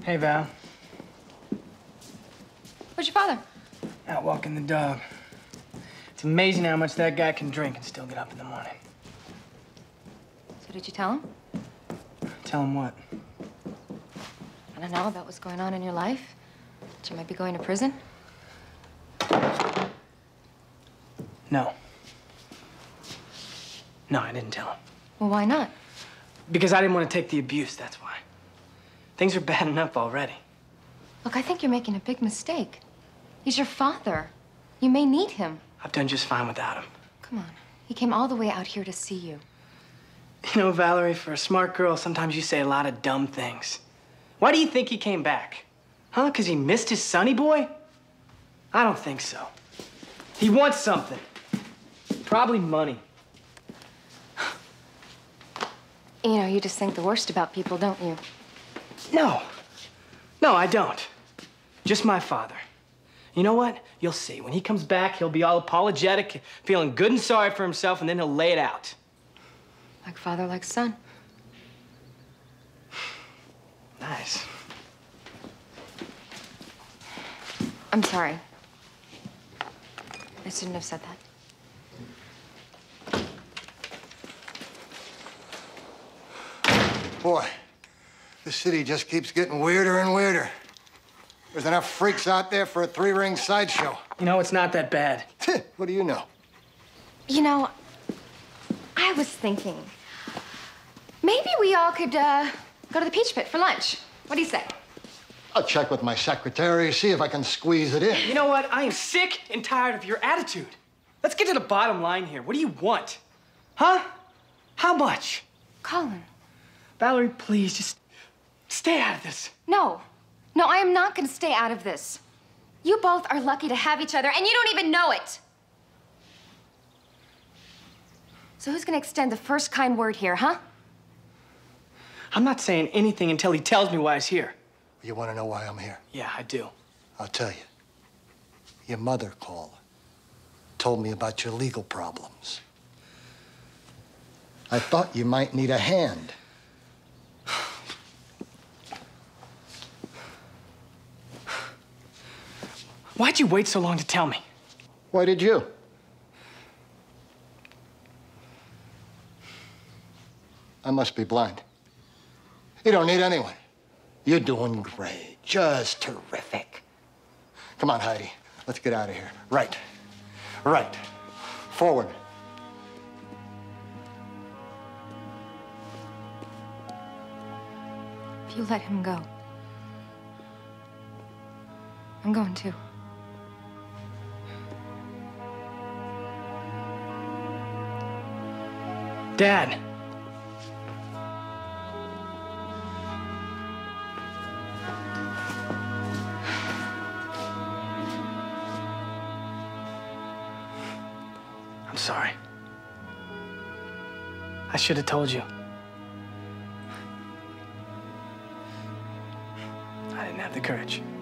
Hey, Val. Where's your father? Out walking the dog. It's amazing how much that guy can drink and still get up in the morning. So did you tell him? Tell him what? I don't know about what's going on in your life. That you might be going to prison. No. No, I didn't tell him. Well, why not? Because I didn't want to take the abuse, that's why. Things are bad enough already. Look, I think you're making a big mistake. He's your father. You may need him. I've done just fine without him. Come on. He came all the way out here to see you. You know, Valerie, for a smart girl, sometimes you say a lot of dumb things. Why do you think he came back? Huh? Because he missed his sonny boy? I don't think so. He wants something. Probably money. You know, you just think the worst about people, don't you? No. No, I don't. Just my father. You know what? You'll see. When he comes back, he'll be all apologetic, feeling good and sorry for himself, and then he'll lay it out. Like father, like son. Nice. I'm sorry. I shouldn't have said that. Boy, this city just keeps getting weirder and weirder. There's enough freaks out there for a three-ring sideshow. You know, it's not that bad. What do you know? You know, I was thinking, maybe we all could go to the Peach Pit for lunch. What do you say? I'll check with my secretary, see if I can squeeze it in. You know what? I am sick and tired of your attitude. Let's get to the bottom line here. What do you want? Huh? How much? Colin. Valerie, please, just stay out of this. No. No, I am not going to stay out of this. You both are lucky to have each other, and you don't even know it. So who's going to extend the first kind word here, huh? I'm not saying anything until he tells me why he's here. You want to know why I'm here? Yeah, I do. I'll tell you. Your mother called. Told me about your legal problems. I thought you might need a hand. Why'd you wait so long to tell me? Why did you? I must be blind. You don't need anyone. You're doing great. Just terrific. Come on, Heidi. Let's get out of here. Right. Right. Forward. If you let him go, I'm going too. Dad. I'm sorry. I should have told you. I didn't have the courage.